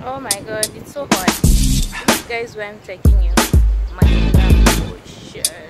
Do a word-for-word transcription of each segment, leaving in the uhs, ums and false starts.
Oh my god, it's so hot. This guys where I'm taking you. Manila Ocean.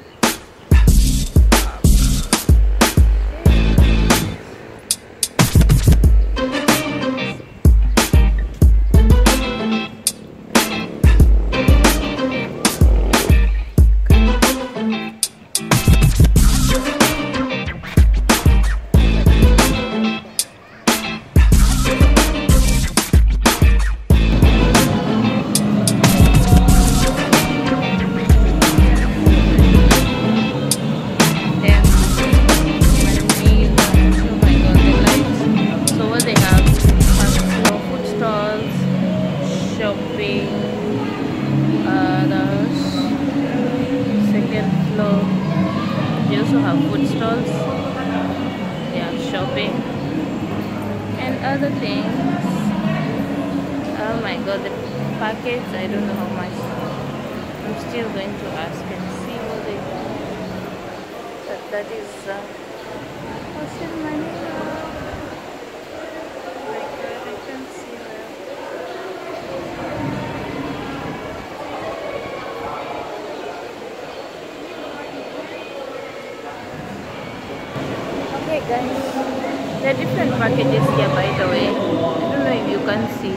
Food stalls, they have shopping and other things. Oh my god, the package, I don't know how much. I'm still going to ask and see what they have. But that is uh, Ocean Manila. Oh my god, I can see that. Okay guys, there are different packages here by the way. I don't know if you can see.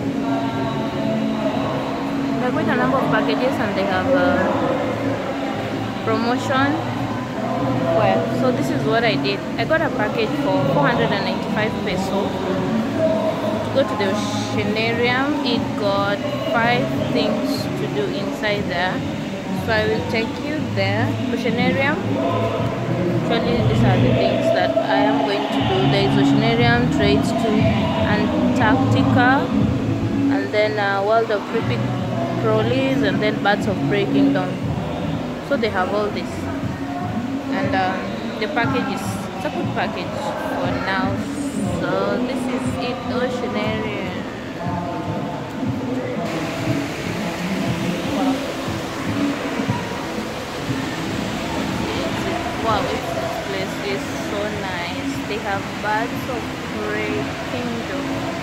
There are quite a number of packages and they have a promotion. Well, so this is what I did. I got a package for four hundred ninety-five peso to go to the Oceanarium. It got five things to do inside there. So I will take you there. Oceanarium. Actually, these are the things that I am going to do. There is Oceanarium, Trades to Antarctica, and then uh, World of Creepy Crawlies, and then Birds of Prey Kingdom. So they have all this, and um, the package is it's a good package for now. So this is it, Oceanarium. Wow, it's is so nice. They have Birds of Prey Kingdom.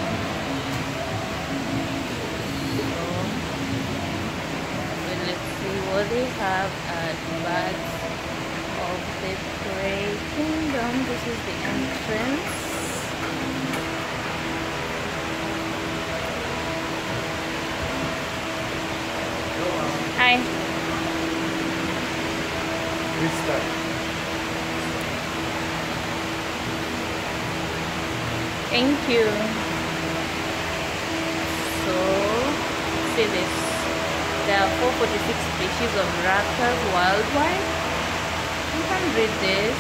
So, well, let's see what they have at Birds of the Prey Kingdom. This is the entrance. Hi. Restart. Thank you. So, see this. There are four hundred forty-six species of raptors worldwide. You can read this.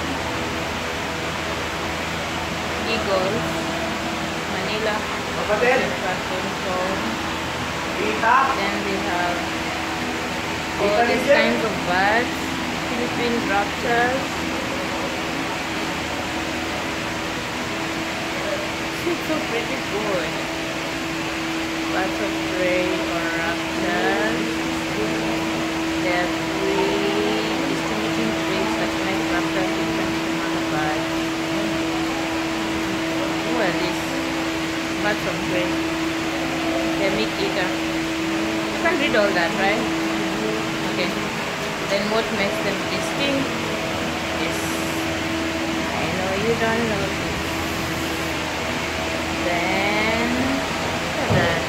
Eagles, Manila, control. Then they have all these kinds of birds. Philippine raptors. It's so pretty good. Birds of prey or raptors. There are three distinguishing traits that make raptors different from other birds. Who are these? Birds of prey. They're meat eater. You can read all that, right? Okay. Then what makes them distinct is, I know you don't know this. Then, look at that.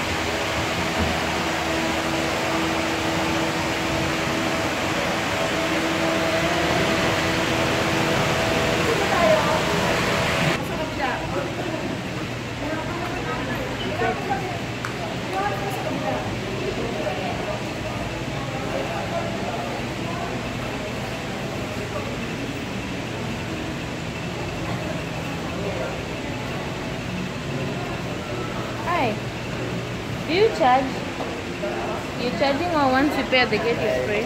Do you charge? You charging or once you pay the gate is free?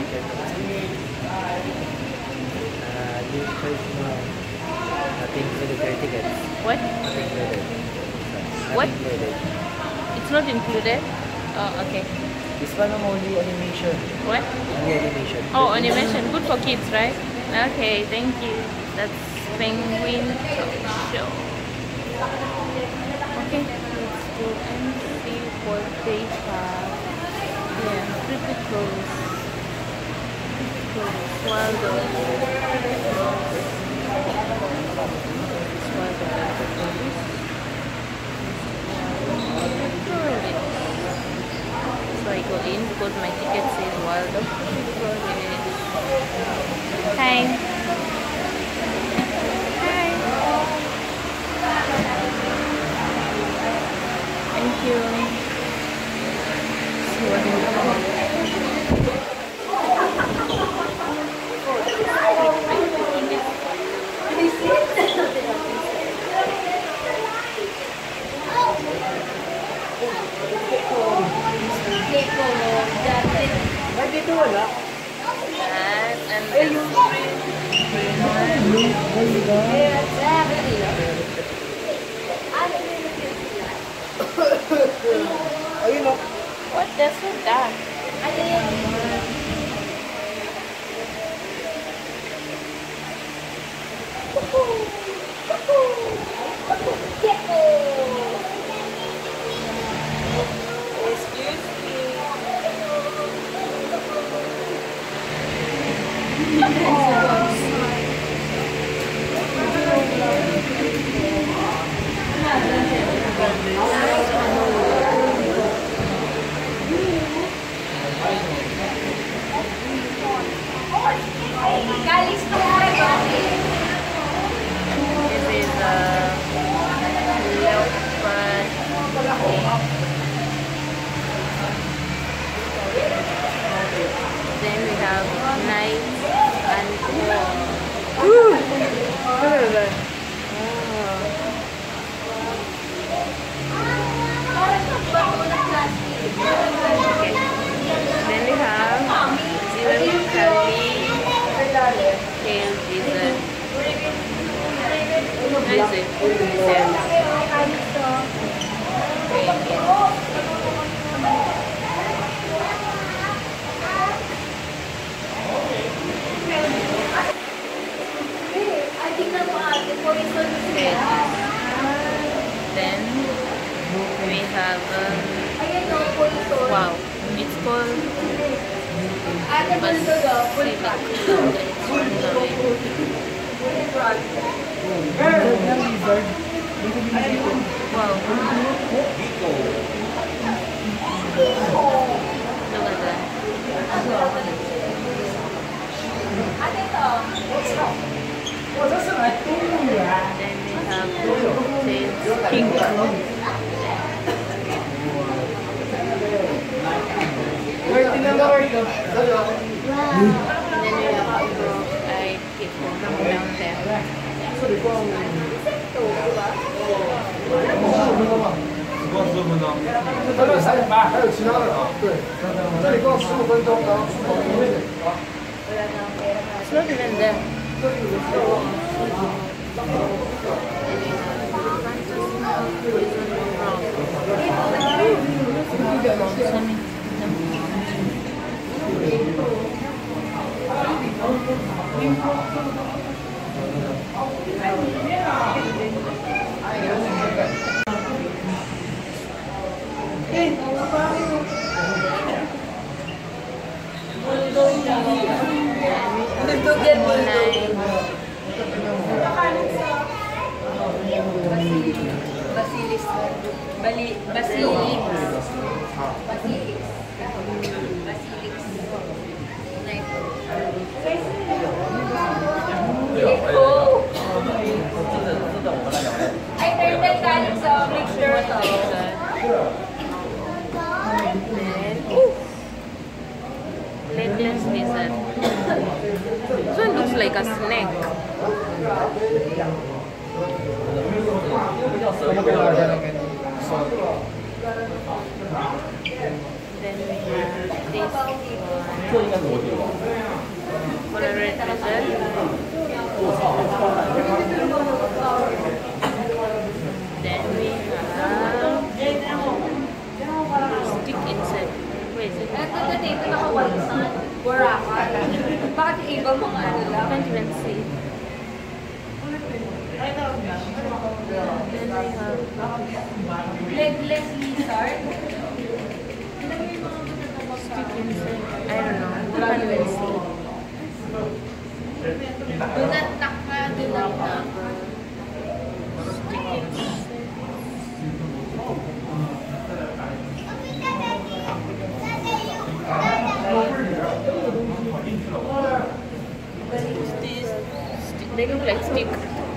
Uh, you charge now. Nothing included per ticket. What? Nothing included. What? Nothing included. It's not included? Oh, okay. This one only animation. What? Only animation. Oh, animation. Good for kids, right? Okay, thank you. That's Penguin Talk Show. Okay, let's go and see. but they have, yeah, creepy clothes. Swallow. So I go in because my ticket says Waldo. Hi. Hi. Thank you. See what I Dito wala. and and then Ayun o. what does that? This is a leopard. Then we have knights and claws. Ooh! Look at that. Okay. Then we have Zero Kali Tail Lizard. What is it? Then we have um, wow, it's called wow. Look at that. Then we have tails. King Kong. Where's the number? And then we have crocodile people down there. 这个三点半，还有其他的啊？对，这里够十五分钟，然后出口里面。 It's not even there. Basilis. Bali, Basilix. Basilix. Basilix. Oh! Ay, turtle galing sa big turtle. Legless lizard. This one looks like a snake. Then we have this one. For a red lizard. Then we have stick insect. Where is it? Ito na dito nakawansan. Warakan. Bakit iba mga ano lang? I can't even see. Then we have Legless lizard. insect. I don't know. I can't even see. Do not knock na, do not knock. Stick insect. These, they look like stick.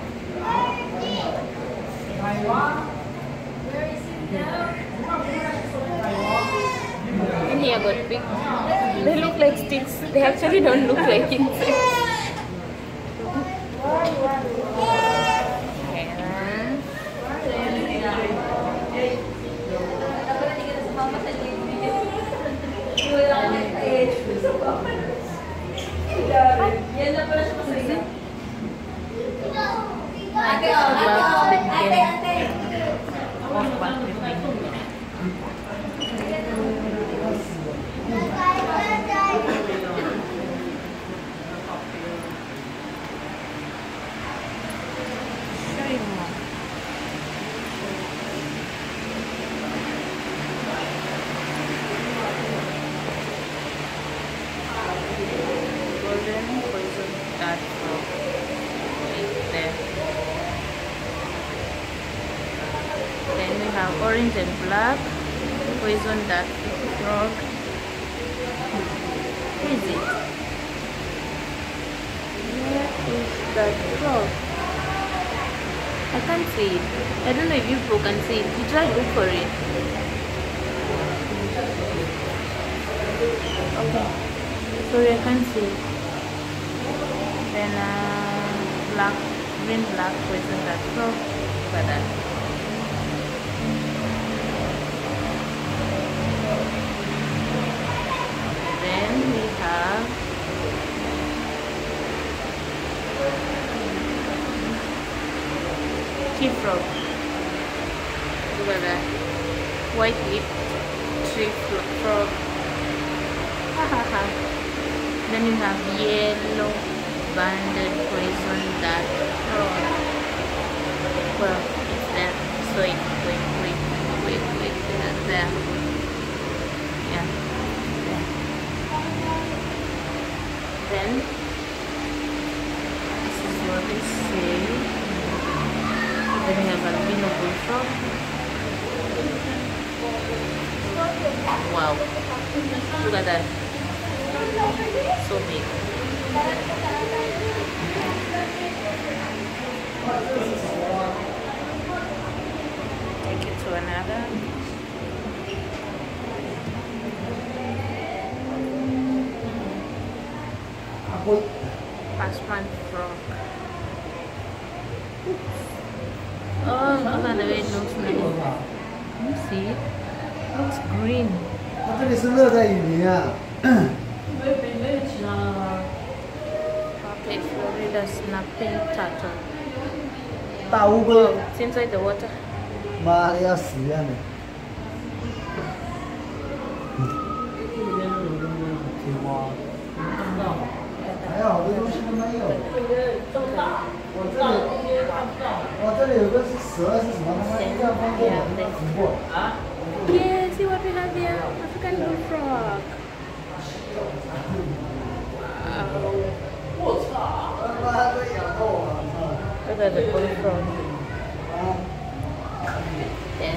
In here got big. They look like sticks. They actually don't look like insects. Orange and black poison dart frog. Where is it? Where is that frog? I can't see it. I don't know if you people can see it. You try to look for it. Okay. Sorry, I can't see it. Then uh, black, green black poison dart frog. Look at that. Then we have tree frog. Look at that. White lip tree frog. Ha ha ha. Then we have yellow banded poison dart frog. Well, it's there. So it's wait, wait, wait, wait, there, there. Yeah. Then this is what they say. Then we have albino bullfrog. Wow, look at that, so big. Take it to another. Passepartout frog. Oh, look at the way it looks nice. You see it? Looks green. 它这里是热带雨林啊。 Okay, Florida snapping turtle. 大乌龟。 Oh, it's inside the water. 妈的，要死一样的。青蛙。还有好多东西都没有。我这里，我这里有个是蛇，是什么？他妈一样方便的，只不过。 Yeah, see what we have here? African bullfrog. Wow. Look at the bullfrog. Then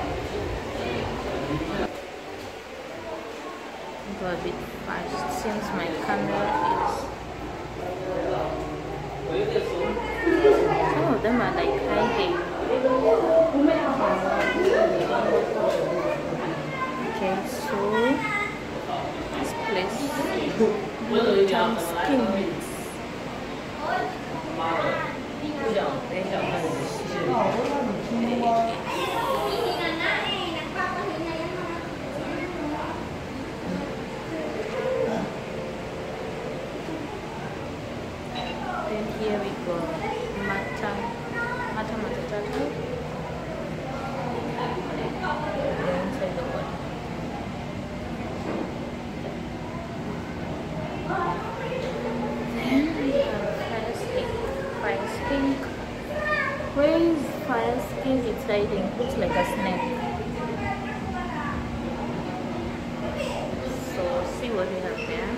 go a bit fast since my camera is. Some of them are like hiding. Okay, so this place Town skins. Then here we go, Mata, Mata Mata Turtle. Inside the water. Then we have fire skink. Fire skink. Where is fire skink? It's hiding. Looks like a snake. So see what we have there.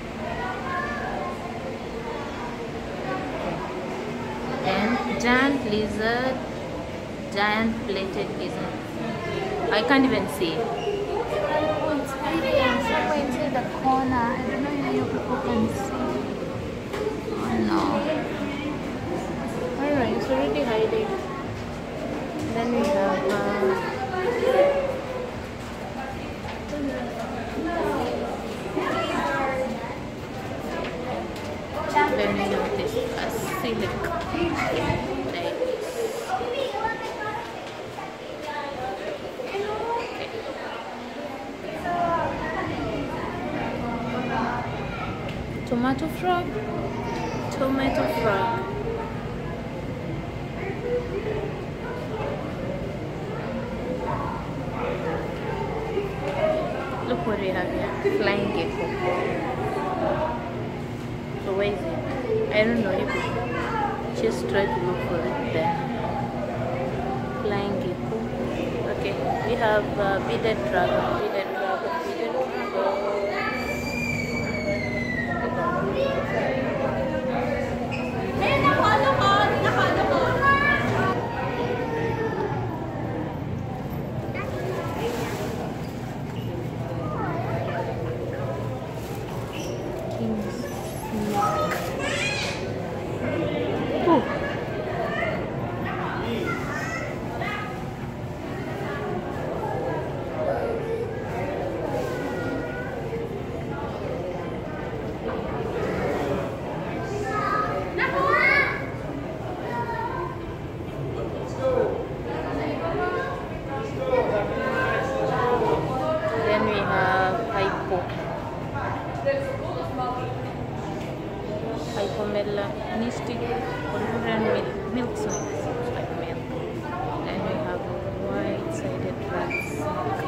Then giant lizard, giant plated lizard. I can't even see. Oh, it's hiding somewhere inside the corner. I don't know if you people can see. Oh no. Alright, it's already hiding. Then we have uh, then we have this basilic like tomato frog, tomato frog. Look what we have here, flying gecko. So where is it? I don't know, you could just try to look for it there. Flying gecko. Okay, we have uh, beaded dragon, beaded dragon, beaded dragon. Mystic Korean milk, milk snake, looks like milk. And we have a white-sided rat snake.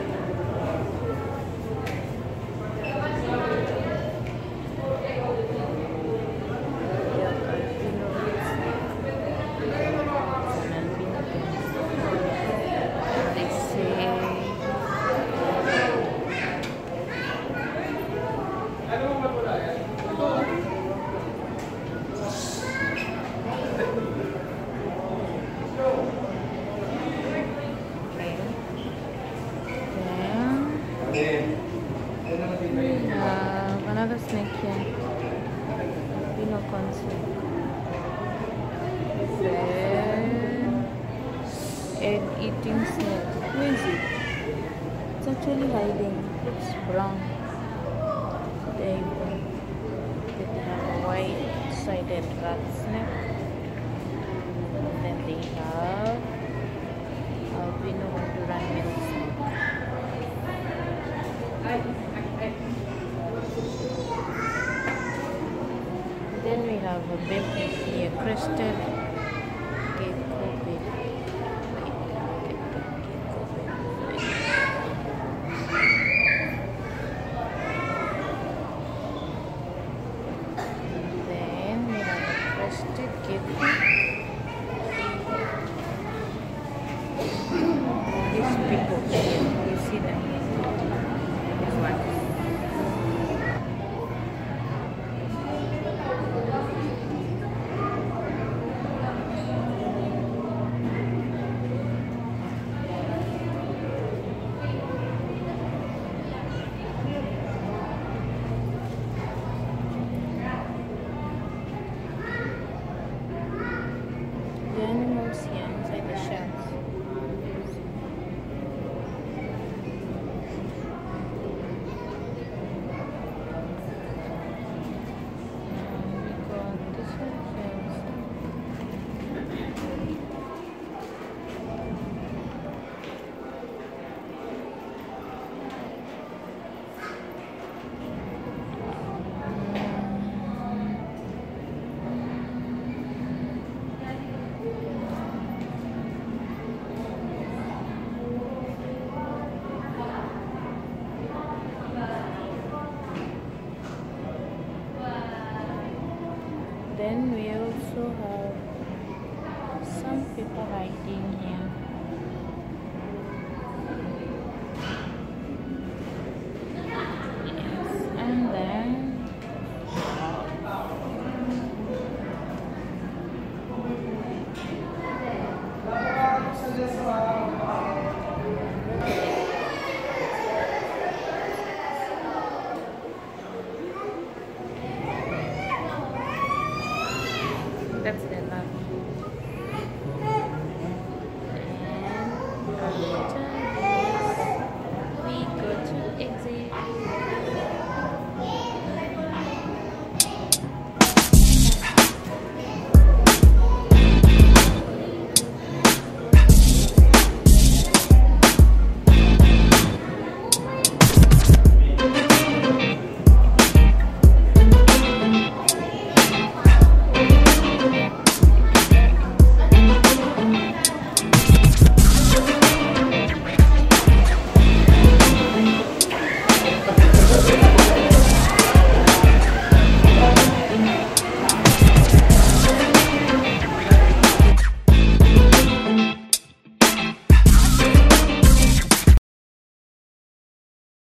We have albino snake. It's an albino snake. They say another snake here, albino corn snake. Then egg-eating snake. Where is it? It's actually hiding. It's brown. There you go. Then they have a white-sided rat snake. And then they have albino Honduran milk snake. Then we have a baby here, crested gecko baby. Then we have a crested gecko. These people here, you see them? This one. The animals here inside the shells. We got this one shells. Then we also have some people hiding here.